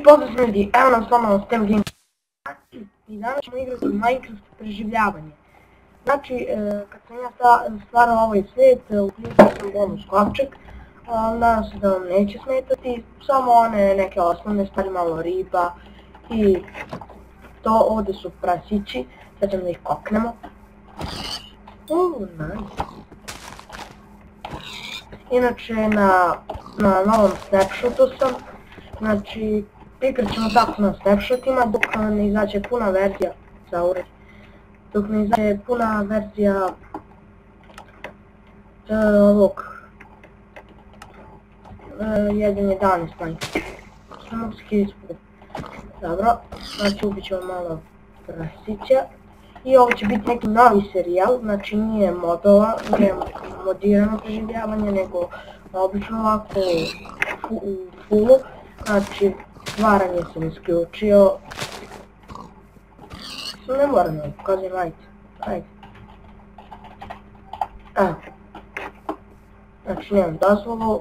pozdrav ljudi, evo nam ponovo STEM Game. I danas ćemo igrati Minecraft preživljavanje. Znači, kad sam ja stvarao ovaj svijet, uključio sam bonus kovčeg. Nadam se da vam neće smetati, samo one neke osnovne stvari, malo riba i to. Ovdje su prasići, sad ćemo da ih koknemo. Nice. Inače, na novom snapshotu sam, znači igrat ćemo tako na snapshotima dok ne izađe puna verzija za ured. Dok ne izađe puna verzija ovog 1.11 Minecraft. Samo skispu. Dobro, znači ubit ćemo malo prasića. I ovo će biti neki novi serijal, znači nije modova, nije modirano preživljavanje, nego obično ovako u fullu. Znači, stvaranje sam isključio. Ne moram da pokazujem, ajde. Evo. Znači, nemam dozvolu.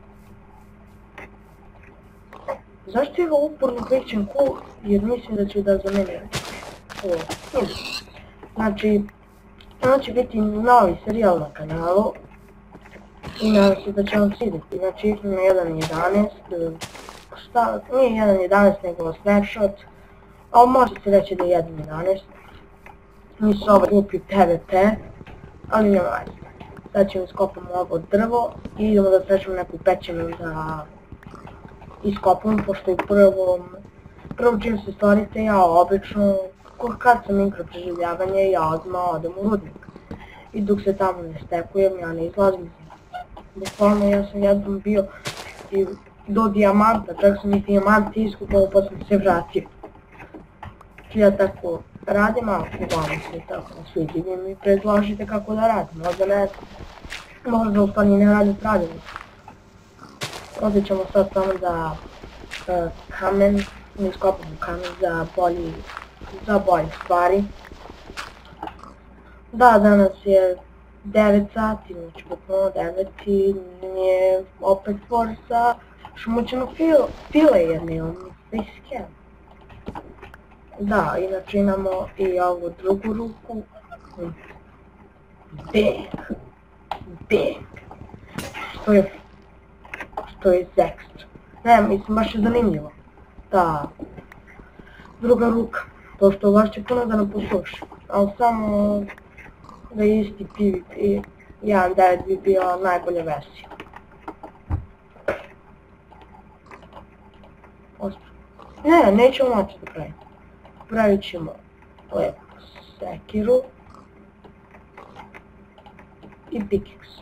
Zašto ja ga uporno krećem cool? Jer mislim da ću da za mene ovo. Znači, ovo će biti novi serijal na kanalu. I nadam se da će vam svidjeti. Znači, išli na 1.11. Nije 1.11 nego snapshot. Ali može se reći da je 1.11. Nisu ovaj glupi PvP. Ali nema veze. Sad ćemo iskopamo ovo drvo. I idemo da tražimo neku pećinu da iskopamo. Pošto je prvo čim se stvarite, ja obično kad sam igrao preživljavanje, ja odmah odem u rudnik. I dok se tamo ne stekujem, ja ne izlazim. Bukvalno ja sam jednom bio i do dijamanta, čak sam i dijamant iskupao pa sam se vratio. Znači ja tako radim, a uglavnom se tako sviđi mi predložite kako da radim, možda ne, možda u stvari ne radim pravilno. Ovdje ćemo sad samo da kamen, ne iskopamo kamen za bolje stvari. Da, danas je 9 sati, znači potpuno 9 i nije opet forza šmućeno file jer nemam facecam. Da, inače imamo i ovu drugu ruku. Bang. Što je ekstra. Ne, mislim baš je zanimljivo. Da, druga ruka. To što vas će puno da nam posluša. Ali samo da je isti PvP 1.9 bi bila najbolja verzija. Ne, nećemo moći da pravimo. Pravit ćemo lepo sekiru i pickaxe.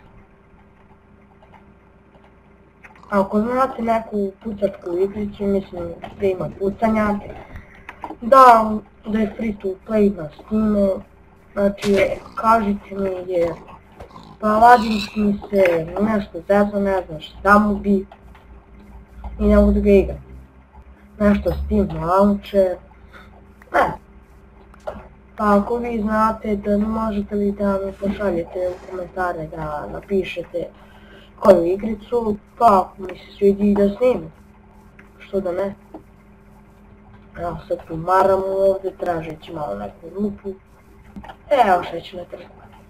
A ako znate neku pucačku igricu, mislim da ima pucanja, da je free to play na Steamu, znači kažite mi jer Paladin mi se nešto zezao, ne znam šta mu bi i ne mogu da ga igram. Nešto Steam launcher, ne. Pa ako vi znate da možete li da mi pošaljete u komentare da napišete koju igricu, pa ako mi se svidi da snimim, što da ne. Evo sad tu maramo ovdje tražeći malo neku rupu. Evo šećerne trske.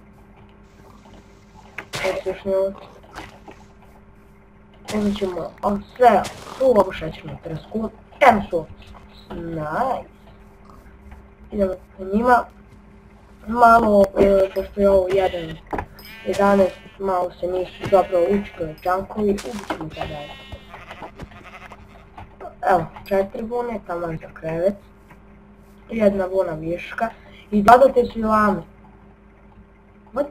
Ovo se još ne oči. Uzet ćemo sve u ovu šećernu trsku. Evo su nice. Idemo po njima. Malo, pošto je ovo 1.11, malo se nisu dobro učkali čankovi, ubit ćemo ga dalje. Evo, 4 vune, tamo za krevet, 1 vuna viška i dodate svi lame. What?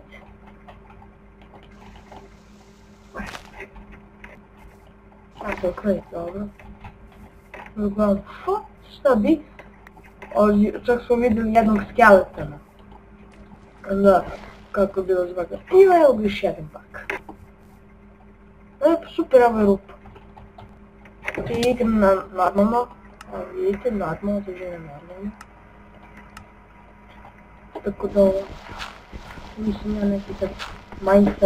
Tako je krevet, dobro. Uglavnom, šta bi? Čak smo vidjeli jednog skeletona. Da, kako je bilo zbaka. I evo ga još jedan bak. Super, ovo je rupa. I igram normalno, vidite, normalno, težina normalno. Tako da ovo, mislim ja neki sad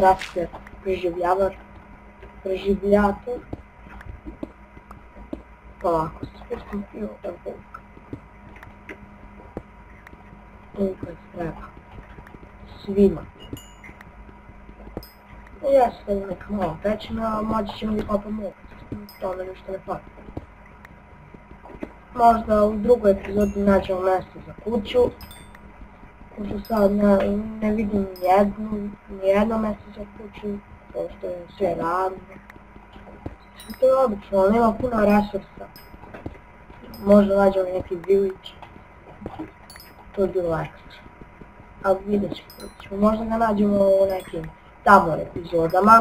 preživljator. Polako, spustim i ovdje vuk. Toliko treba. Svima. Jeste li neka malo pećina, moći ćemo li pa pomoći. To me ništa ne fali. Možda u drugoj epizodi nađemo mjesto za kuću. Možda sad ne vidim nijedno mjesto za kuću, pošto je sve radno. To je obično, ali nema puno resursa. Možda nađemo neki village. To je bilo ekstra. Ali vidjet ćemo, možda ga nađemo u nekim tamo epizodama.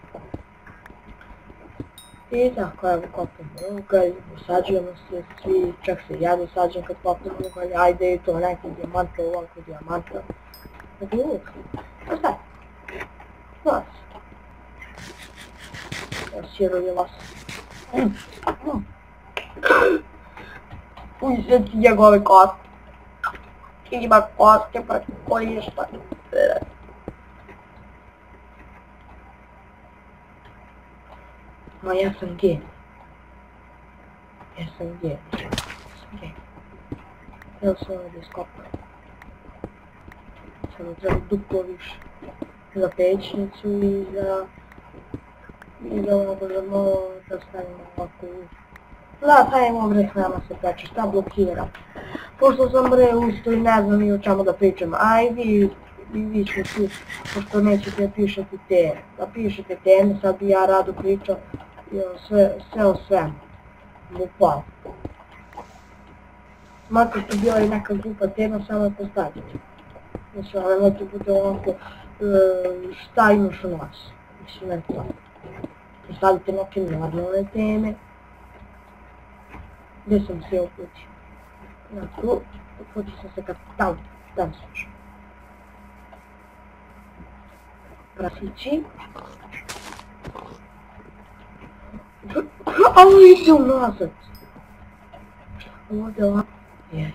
I tako, evo kopamo ugalj, usađujemo se svi, čak se ja dosađujem kad kopamo ugalj, ajde i to neki dijamanta, ovako dijamanta. Dakle, uvijek. A šta? Vas. Sirovi vas. Uzeti njegove koste. Ima koste, pa koji je šta. Ma ja sam gej. Ja sam gej. Evo se ovdje iskopao. Samo treba duplo više. Za pećnicu i za ono da stavimo ovako u... Da, stavimo bre s nama se peče, šta blokira? Pošto sam bre usto i ne znam ni o čemu da pričam, a i vi ćete tu, pošto nećete pišati teme. Da pišete teme, sad bi ja rado pričao sve o svemu. Bukvalno. Makar to bila i neka grupa tema, samo je postaviti. Mislim, ali nemojte bude ovako šta imaš u nas. Mislim, ne to. Postavite neke normalne teme. Gdje sam se uputio? Na tu, uputio sam se kad tam slušam. Prasići. A ovo ide unazad. Ovdje ovako. Jest.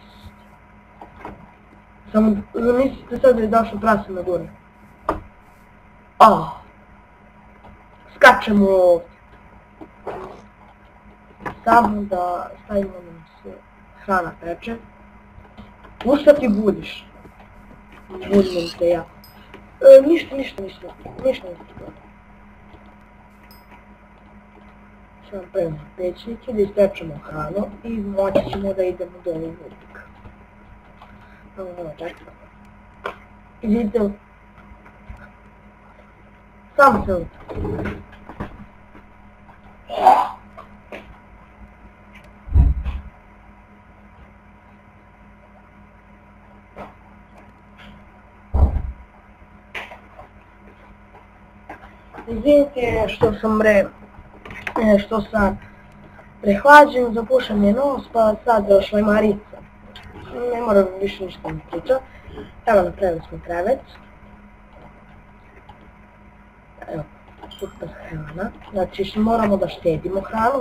Samo zamislite sad da je došlo prase na gore. Skačemo ovdje. Samo da stavimo nam se hrana peče. U šta ti budiš? Budim te ja. Ništa. Samo pravimo pećnike, da ispečemo hranu i moći ćemo da idemo do ovog vodika. Čekaj. Idite li? Samo se ovdje. Izvinite što sam prehlađen, zapušam je nos, pa sad došla je Marica. Ne moram više ništa mi priča. Evo, napravili smo krevet. Evo, super hrana. Znači, moramo da štedimo hranu.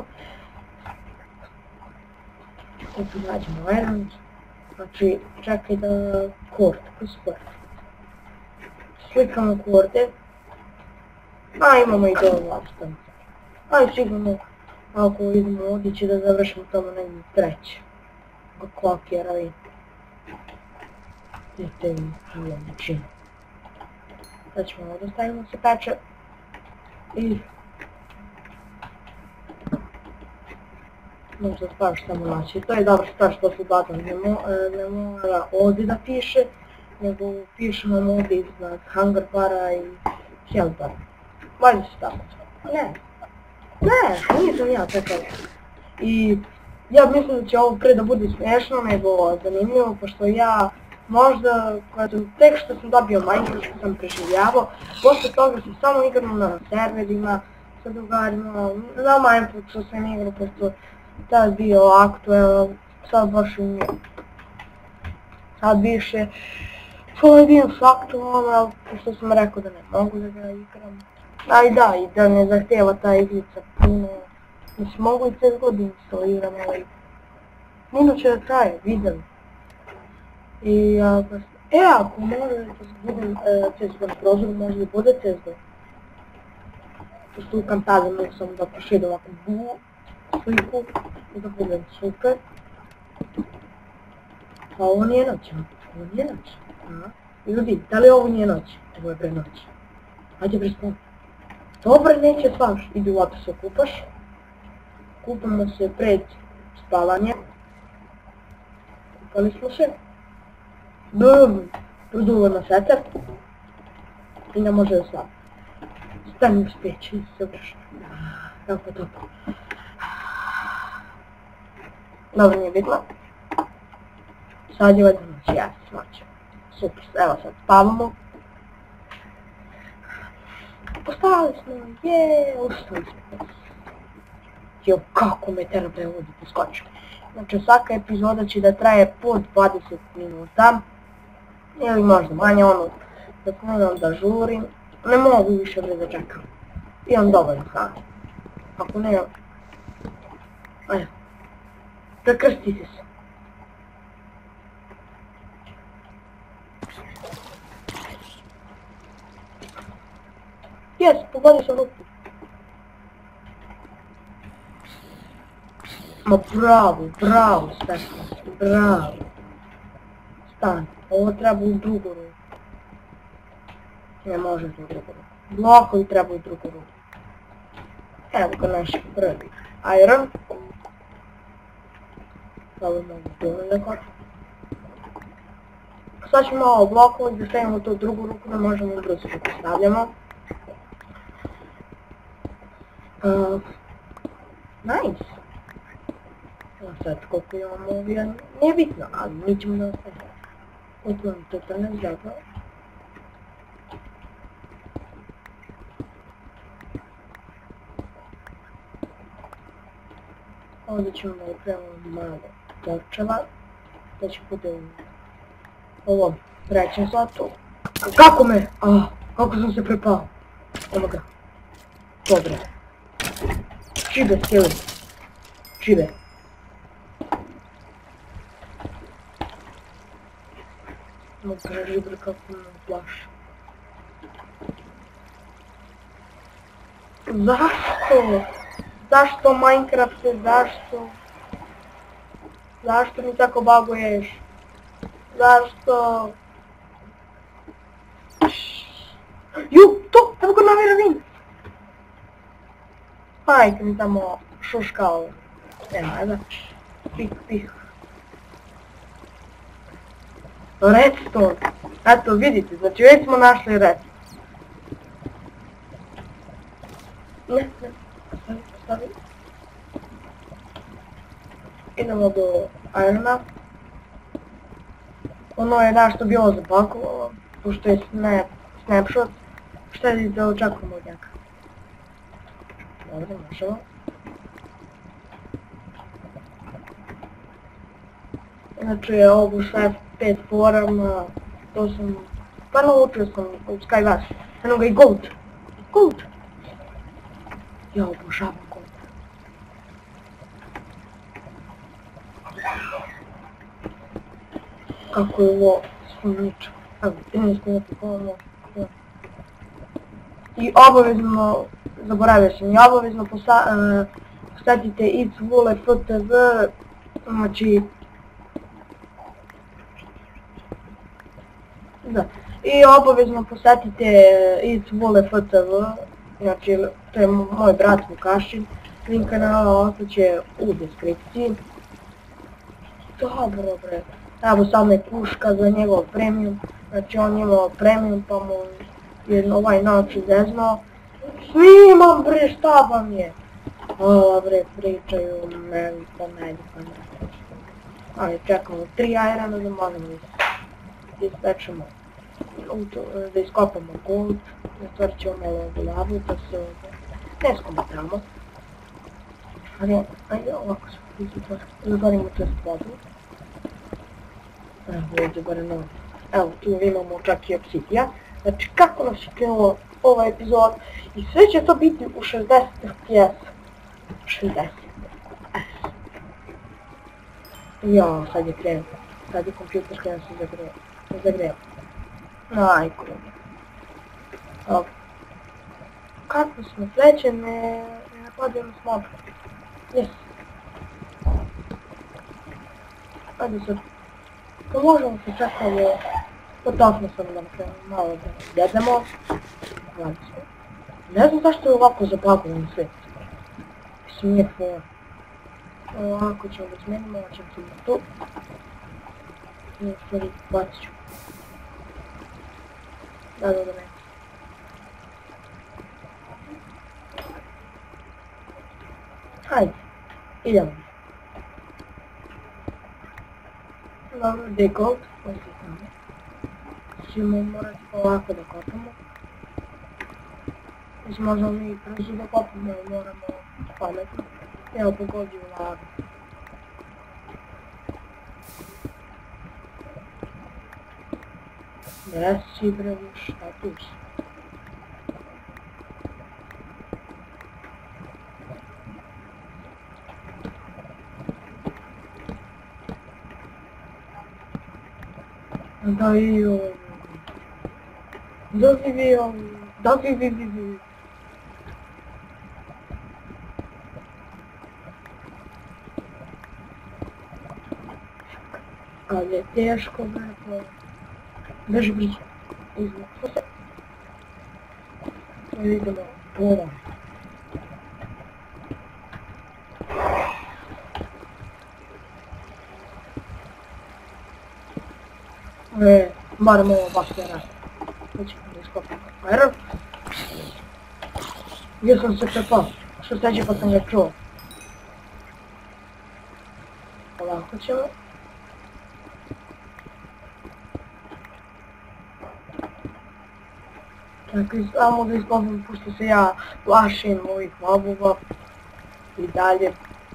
Sad tu nađemo errand. Znači, čekaj da korte, slikamo korte. A imamo i dovoljno opštanice. Ali sigurno, ako idemo ovdje će da završimo tamo negdje treće. Klokera i... Vidite i činu. Sad ćemo ovdje stavimo se peče. I... Možda stvar samo naći. To je dobra stvar što su data. Ne mora ovdje da piše, nego piše nam ovdje iznad hangar bara i hell bara. Valjda se tako. Ne, nisam ja čekao. I ja mislim da će ovo pre da bude smiješno nego zanimljivo, pošto ja možda, tek što sam dobio Minecraft, što sam preživljavao, posle toga sam samo igrao na serverima, sa drugarima, na Minecraft što sam igrao, pošto tad bio aktuel, sad baš i nije. Sad više, to je bio s aktualom, ali pošto sam rekao da ne mogu da ga igram. Aj da, i da ne zahtjeva ta igrica puno, mislim mogu i cijel godin instaliram, ali minut će da traje, vidim. I ako može da budem CSGO na prozoru, može da bude CSGO. Pošto u kampanju mogu samo da proširim ovako sliku da budem super. A ovo nije noć, ovo nije noć. Ljudi, da li ovo nije noć? Ovo je bre noć. Hajde bre spavaj. Dobre, neće spavaš. Idi u vato se kupaš. Kupamo se pred spavanje. Kupali smo se. Produlo na setar. I ne može da spava. Stani u speći i se obraša. Kako to? Dobro, nije bitno. Sad je valjda noć, ja se noć. Super, evo sad spavamo. Ostali smo, ustali smo. Jo, kako me terapija vodi poskočio. Znači, svaka epizoda će da traje po 20 minuta. Ili možda manje, ono, da pogledam da žurim. Ne mogu više da čekam. Imam dovoljno hrane. Ako ne, ajde. Prekrstite se. Jes, pogodio sam ruku. Ma bravo, Stefan, bravo. Stani, ovo treba u drugu ruku. Ne može u drugu ruku. Blokovi treba u drugu ruku. Evo ga naš prvi iron. Ovo mogu dovoljno kod. Sad ćemo ovo blokovi da stavimo to u drugu ruku da možemo brzo da postavljamo. Nice. Sad koliko imamo ovdje, nije bitno, ali mi ćemo da ostavimo. Otvorim to danas zapravo. Ovdje ćemo da upravimo malo točeva, da će bude u ovom trećem slatu. Kako me? Kako sam se prepao? Evo ga. Dobro. Čibe, skili. Čibe. No kaži bre kako me plaši. Zašto? Zašto Minecrafte, zašto? Zašto mi tako baguješ? Zašto? To, evo ga novi ravin. Majke mi tamo šuškao. Ajde. Pih. Redstone. Eto, vidite, znači već smo našli redstone. Ne. Stavi. Idemo do irona. Ono je našto bilo zapakovalo, pošto je snapshot. Šta je da očekujemo od njega? Dobro, možemo. Znači, ovu sve 5 forama, to sam, pa naučio sam u Skywars. Eno ga i Gold. Gold! Ja obožavam Gold. Kako je ovo sumnično. Evo, 13 minuta koliko. I obavezno, zaboravio sam, i obavezno postatite itswole.ftv, znači, da, i obavezno postatite itswole.ftv, znači, to je moj brat Vukašin, link kanala ostaće u deskripciji. Dobro bre, evo samo je puška za njegov premium, znači on imao premium pa mu je ovaj način zeznao. Snimam bre, šta vam je? Ovo bre, pričaju meni pa meni. Ali čekamo 3 irona da možemo da ispečemo, da iskopamo gold, zatvorit ćemo malo ovu lavu pa se ne skomatamo. Ali ajde ovako se zatvorimo test vodu. Evo ovdje gore novo. Evo tu imamo čak i obsidijan. Znači kako nas je krenulo ovaj epizod i sve će to biti u 60 fps. 60 fps. Jao, sad je krenuo. Sad je kompjuter krenuo se zagreo. Najko. Evo. Kako smo sreće, ne napadujemo s mobom. Yes. Ajde sad, to možemo se čak ovo, potaknu sam da malo da jedemo. Ne znam zašto je ovako zapakovan sve. Mislim, nije for. Ovako ćemo da smenimo, ovo ćemo na tu. I u stvari bacit ću. Da. Hajde, idemo. Dobro, gdje je gold? Ćemo morati ovako da kopamo. Mislim, možemo mi brzo da kopamo, ali moramo pametno. Evo, pogodi u lagu. Reci bre, šta tu si? Daj ovo. Daj. Ali je teško, bre, beži blizu. Izvuku se. I idemo pola. Barem ovo baš ne rasti. Nećemo da iskopam fire. Gdje sam se prepao? Što steđe pa sam ga čuo. Ovako ćemo. Čekaj, samo da iskopam, pošto se ja plašim ovih mobova. I dalje.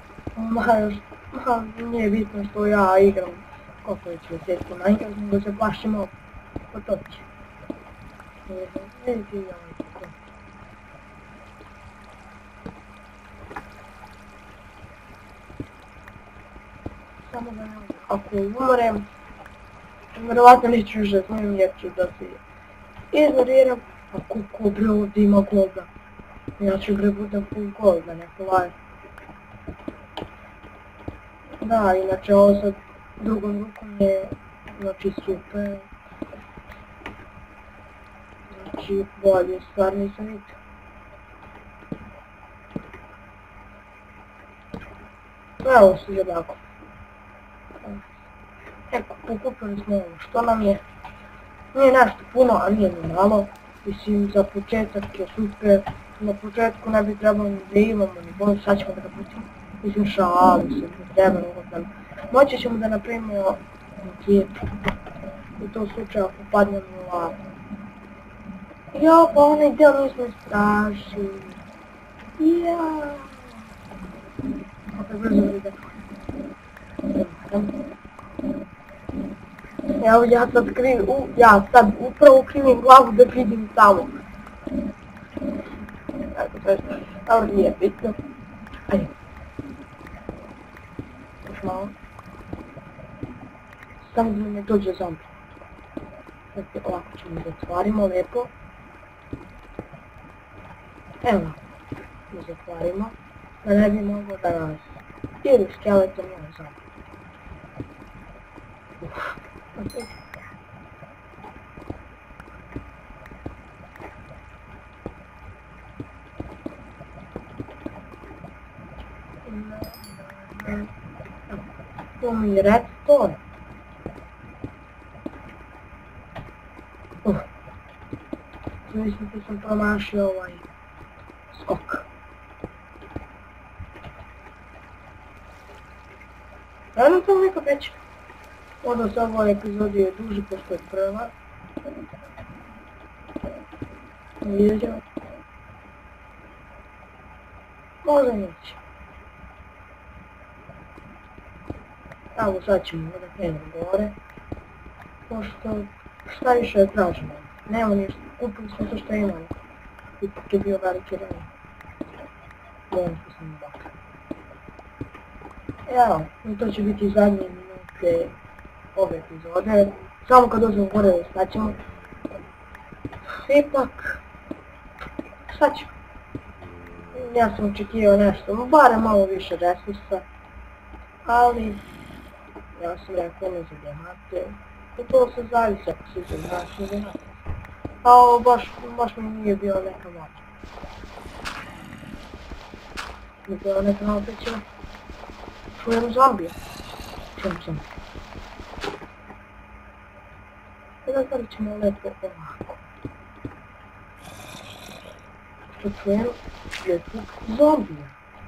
Nije bitno što ja igram koliko već mjeseci Minecraft, nego se plašim ovog. Pa to će. Ne znam, samo da ne znam. Ako umrem, vjerovatno neću još da snimim jer ću da se ignoriram. A koliko bre ovdje ima golda. Ja ću bre budem full golda, neko laje. Da, inače ovo sad drugom rukom je, znači super. Znači bolje stvar nisam vidio. Evo se jednako. Eko, pokupili smo ovo, što nam je? Nije nešto puno, a nije ni malo. Mislim, za početak je super. Na početku ne bi trebalo ni da imamo, ni bolje, sad ćemo da ga putimo. Mislim, šalim se, ne treba ugodno. Moći ćemo da napravimo raketu. U tom slučaju ako padnemo u lavu. Jo, pa onaj del nismo istražili. Jaaaa. Opet brzo vidim. Evo ja sad upravo krivim glavu da vidim tamo. Tako to je, dobro nije bitno. Ajde. Još malo. Samo da mi ne dođe zombi. Dakle, ovako ćemo da zatvarimo lijepo. Evo, da zatvarimo. Da ne bi moglo da nas ili skeleton ili zombi. To mi je redstone. Mislim da sam promašio ovaj skok. Radno sam neka već. Možda se ovoj epizodi je duži pošto je prva. Vidjet ćemo. Možda neće. Evo sad ćemo da krenemo gore. Pošto šta više tražimo. Nema ništa, kupili smo to što imamo. Ipak je bio veliki ran. Moram što sam bakar. Evo, to će biti zadnje minute ove epizode. Samo kad dođemo gore staćemo. Ipak, šta ćemo? Ja sam očekivao nešto, barem malo više resursa. Ali, Ja sam rekao ne za dijamante. I to se zavisi ako si za naši ili ne. A ovo baš mi nije bio neka moć. Nije bio neka napeća. Čujem zombija. Čujem zombija. Sada da li ćemo lepo ovako. Što čujem je zvuk zombija.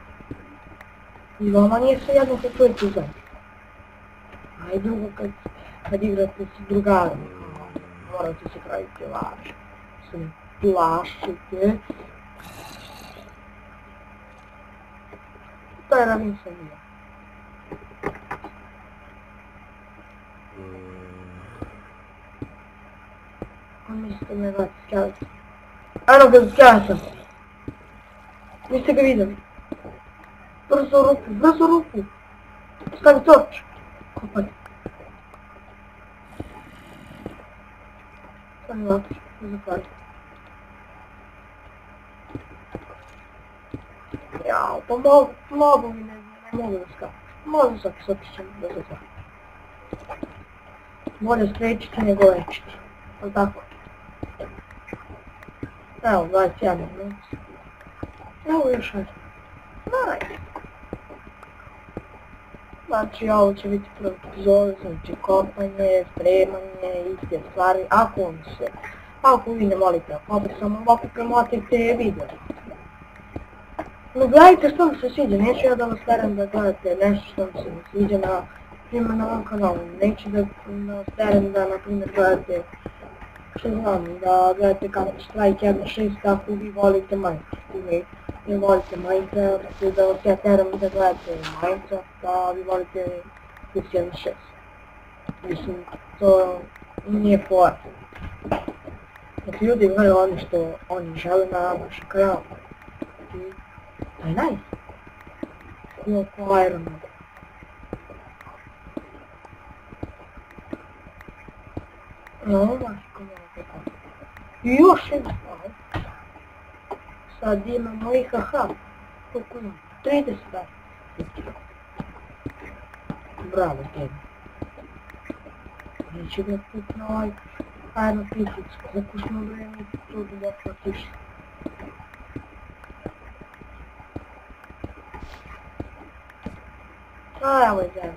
I vama nije sve jedno kad čujete zombija. A i drugo kad igrate s drugarima. Morate se praviti laž. Se ne plašite. To je radim sam bio. Mislite me vrati skeleton. Eno ga skeleton. Niste ga vidjeli. Brzo ruku. Stavi torč. Kopaj. Stavi vatru. Zatvori. Jao, pa mogu mi ne mogu da skapam. Možda svaki sotićem da zatvori. Bolje sprečiti nego lečiti. Ali tako. Evo, 21 minut. Evo još jedan. Nice. Znači, ovo će biti prvi epizod, znači kopanje, spremanje, iste stvari, ako vi ne volite da kopate, samo ovako premotite video. No gledajte što mi se sviđa, neću ja da vas teram da gledate nešto što mi se ne sviđa na primjer na ovom kanalu, neću da vas teram da na primjer gledate što znam, da gledate Counter Strike 1.6 ako vi volite Minecraft ili ne volite Minecraft, da vas ja teram da gledate Minecraft, a vi volite Plus 1.6. Mislim, to nije fora. Znači ljudi gledaju ono što oni žele na vašem kanalu. I to je nice. Cool ko Iron Man. No, baš ko i još jedna stvar. Sad imamo IHH. Koliko imamo? 30 dana. Bravo, tebi. Neće ga put na ovaj Iron Physics. Zato smo vreme tu duboko otišli. A, evo je zemlja.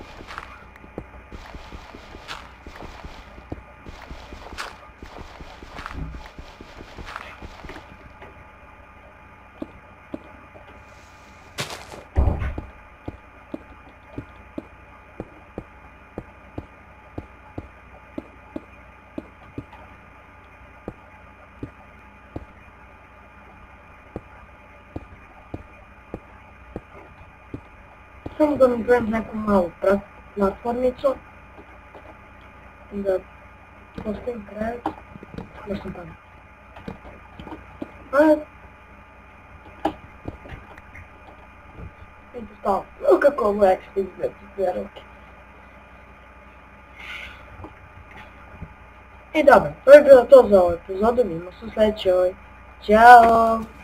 Samo da mi gledam neku malu platformicu. Da postavim krevet. Još sam pamet. Vidim stalo. Kako ovo ekstra izgleda dvije ruke. I dobro, to je bilo to za ovu epizodu. Vidimo se u sljedećoj. Ćao!